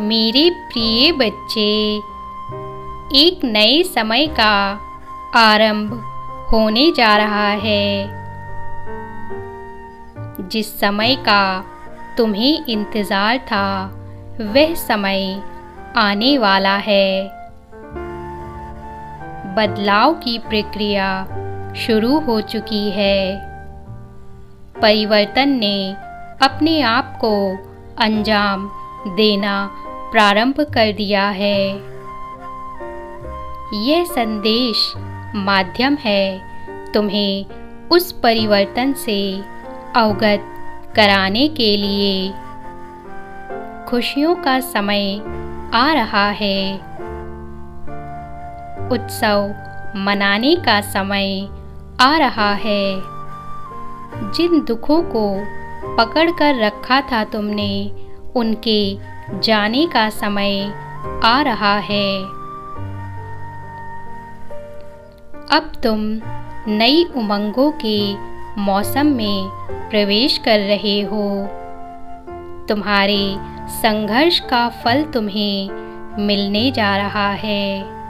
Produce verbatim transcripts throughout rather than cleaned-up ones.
मेरे प्रिय बच्चे, एक नए समय का आरंभ होने जा रहा है। जिस समय का तुम्हें इंतज़ार था वह समय आने वाला है। बदलाव की प्रक्रिया शुरू हो चुकी है। परिवर्तन ने अपने आप को अंजाम देना प्रारंभ कर दिया है। यह संदेश माध्यम है तुम्हें उस परिवर्तन से अवगत कराने के लिए। खुशियों का समय आ रहा है। उत्सव मनाने का समय आ रहा है। जिन दुखों को पकड़ कर रखा था तुमने, उनके जाने का समय आ रहा है। अब तुम नई उमंगों के मौसम में प्रवेश कर रहे हो। तुम्हारे संघर्ष का फल तुम्हें मिलने जा रहा है।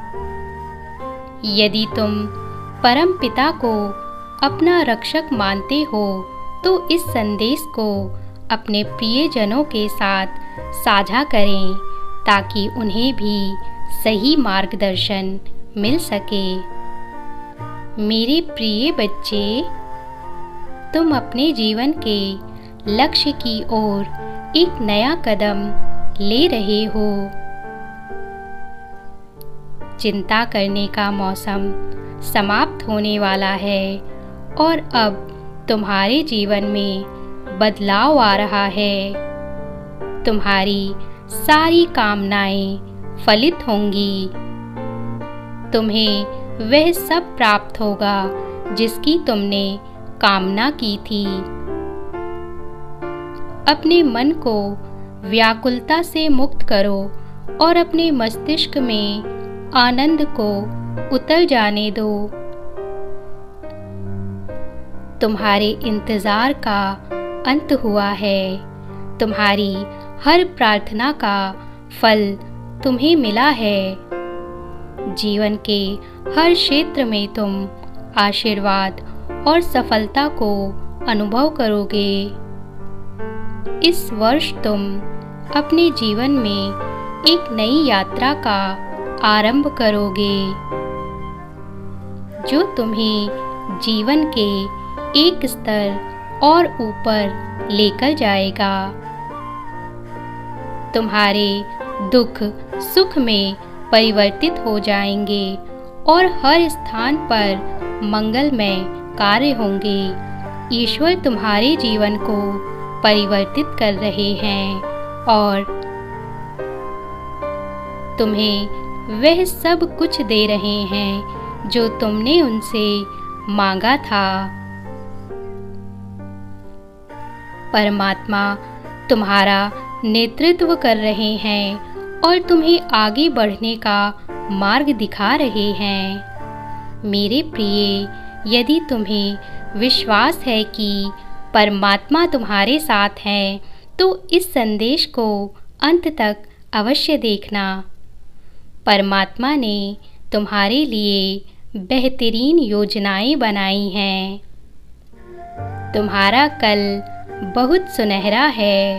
यदि तुम परमपिता को अपना रक्षक मानते हो तो इस संदेश को अपने प्रियजनों के साथ साझा करें ताकि उन्हें भी सही मार्गदर्शन मिल सके। मेरे प्रिय बच्चे, तुम अपने जीवन के लक्ष्य की ओर एक नया कदम ले रहे हो। चिंता करने का मौसम समाप्त होने वाला है और अब तुम्हारे जीवन में बदलाव आ रहा है। तुम्हारी सारी कामनाएं फलित होंगी। तुम्हें वह सब प्राप्त होगा जिसकी तुमने कामना की थी। अपने मन को व्याकुलता से मुक्त करो और अपने मस्तिष्क में आनंद को उतर जाने दो। तुम्हारे इंतजार का अंत हुआ है। तुम्हारी हर प्रार्थना का फल तुम्हें मिला है। जीवन के हर क्षेत्र में तुम आशीर्वाद और सफलता को अनुभव करोगे। इस वर्ष तुम अपने जीवन में एक नई यात्रा का आरंभ करोगे जो तुम्हें जीवन के एक स्तर और ऊपर लेकर जाएगा। तुम्हारे दुख सुख में परिवर्तित हो जाएंगे और हर स्थान पर मंगलमय कार्य होंगे। ईश्वर तुम्हारे जीवन को परिवर्तित कर रहे हैं और तुम्हें वह सब कुछ दे रहे हैं जो तुमने उनसे मांगा था। परमात्मा तुम्हारा नेतृत्व कर रहे हैं और तुम्हें आगे बढ़ने का मार्ग दिखा रहे हैं। मेरे प्रिय, यदि तुम्हें विश्वास है कि परमात्मा तुम्हारे साथ हैं, तो इस संदेश को अंत तक अवश्य देखना। परमात्मा ने तुम्हारे लिए बेहतरीन योजनाएं बनाई हैं। तुम्हारा कल बहुत सुनहरा है।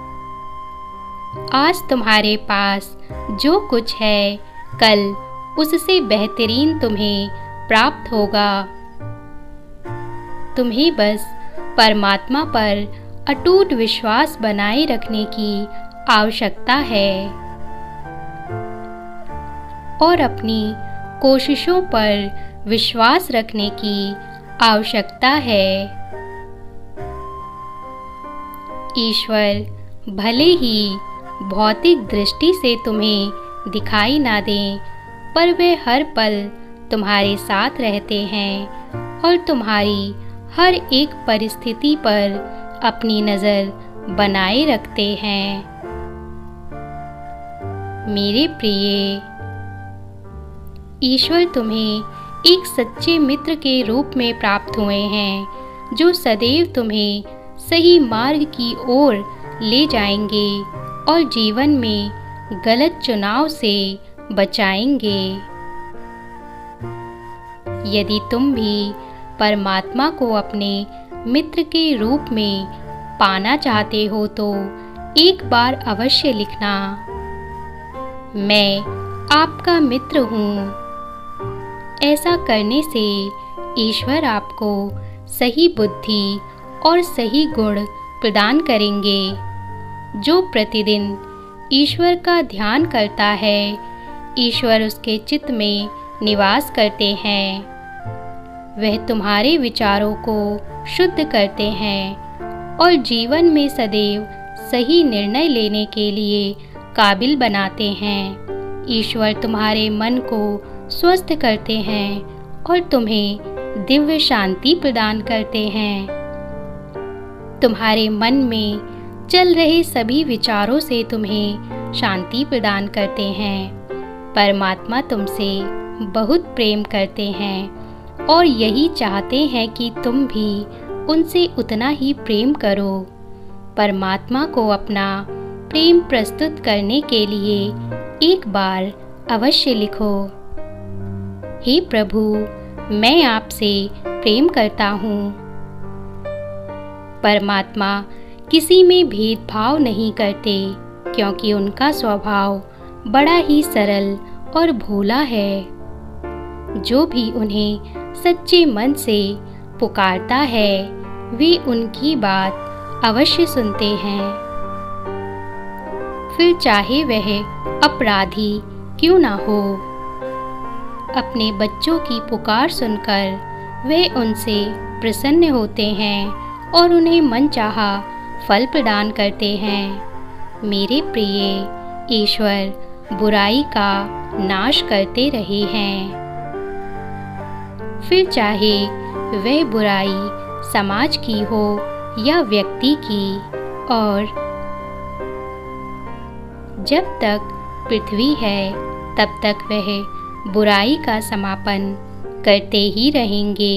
आज तुम्हारे पास जो कुछ है, कल उससे बेहतरीन तुम्हें प्राप्त होगा। तुम्हें बस परमात्मा पर अटूट विश्वास बनाए रखने की आवश्यकता है और अपनी कोशिशों पर विश्वास रखने की आवश्यकता है। ईश्वर भले ही भौतिक दृष्टि से तुम्हें दिखाई ना दें, पर वे हर पल तुम्हारे साथ रहते हैं और तुम्हारी हर एक परिस्थिति पर अपनी नज़र बनाए रखते हैं। मेरे प्रिय, ईश्वर तुम्हें एक सच्चे मित्र के रूप में प्राप्त हुए हैं जो सदैव तुम्हें सही मार्ग की ओर ले जाएंगे और जीवन में गलत चुनाव से बचाएंगे। यदि तुम भी परमात्मा को अपने मित्र के रूप में पाना चाहते हो तो एक बार अवश्य लिखना, मैं आपका मित्र हूँ। ऐसा करने से ईश्वर आपको सही बुद्धि और सही गुण प्रदान करेंगे। जो प्रतिदिन ईश्वर का ध्यान करता है, ईश्वर उसके चित्त में निवास करते हैं। वह तुम्हारे विचारों को शुद्ध करते हैं और जीवन में सदैव सही निर्णय लेने के लिए काबिल बनाते हैं। ईश्वर तुम्हारे मन को स्वस्थ करते हैं और तुम्हें दिव्य शांति प्रदान करते हैं। तुम्हारे मन में चल रहे सभी विचारों से तुम्हें शांति प्रदान करते हैं। परमात्मा तुमसे बहुत प्रेम करते हैं और यही चाहते हैं कि तुम भी उनसे उतना ही प्रेम करो। परमात्मा को अपना प्रेम प्रस्तुत करने के लिए एक बार अवश्य लिखो, हे प्रभु, मैं आपसे प्रेम करता हूँ। परमात्मा किसी में भेदभाव नहीं करते, क्योंकि उनका स्वभाव बड़ा ही सरल और भोला है। जो भी उन्हें सच्चे मन से पुकारता है, वे उनकी बात अवश्य सुनते हैं। फिर चाहे वह अपराधी क्यों ना हो, अपने बच्चों की पुकार सुनकर वे उनसे प्रसन्न होते हैं और उन्हें मनचाहा फल प्रदान करते हैं। मेरे प्रिय ईश्वर बुराई का नाश करते रहे हैं। फिर चाहे वह बुराई समाज की हो या व्यक्ति की, और जब तक पृथ्वी है तब तक वह बुराई का समापन करते ही रहेंगे।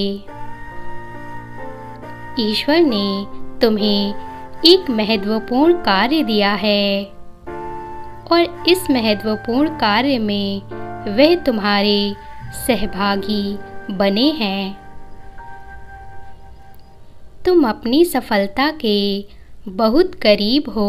ईश्वर ने तुम्हें एक महत्वपूर्ण कार्य दिया है और इस महत्वपूर्ण कार्य में वह तुम्हारे सहभागी बने हैं। तुम अपनी सफलता के बहुत करीब हो।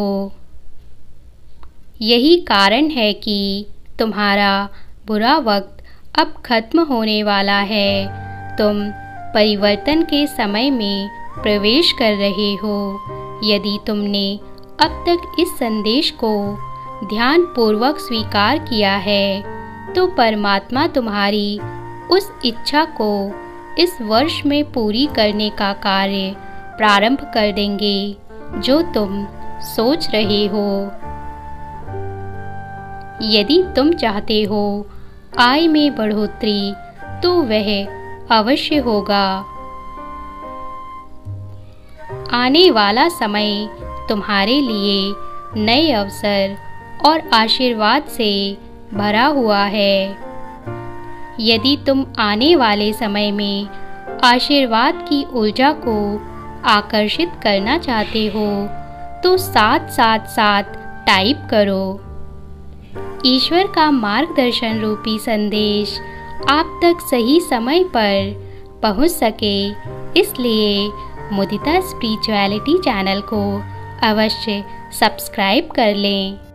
यही कारण है कि तुम्हारा बुरा वक्त अब खत्म होने वाला है। तुम परिवर्तन के समय में प्रवेश कर रहे हो। यदि तुमने अब तक इस संदेश को ध्यानपूर्वक स्वीकार किया है, तो परमात्मा तुम्हारी उस इच्छा को इस वर्ष में पूरी करने का कार्य प्रारंभ कर देंगे जो तुम सोच रहे हो। यदि तुम चाहते हो आय में बढ़ोतरी, तो वह अवश्य होगा। आने वाला समय तुम्हारे लिए नए अवसर और आशीर्वाद से भरा हुआ है। यदि तुम आने वाले समय में आशीर्वाद की ऊर्जा को आकर्षित करना चाहते हो, तो साथ साथ साथ टाइप करो। ईश्वर का मार्गदर्शन रूपी संदेश आप तक सही समय पर पहुंच सके, इसलिए मुदिता स्पिरिचुअलिटी चैनल को अवश्य सब्सक्राइब कर लें।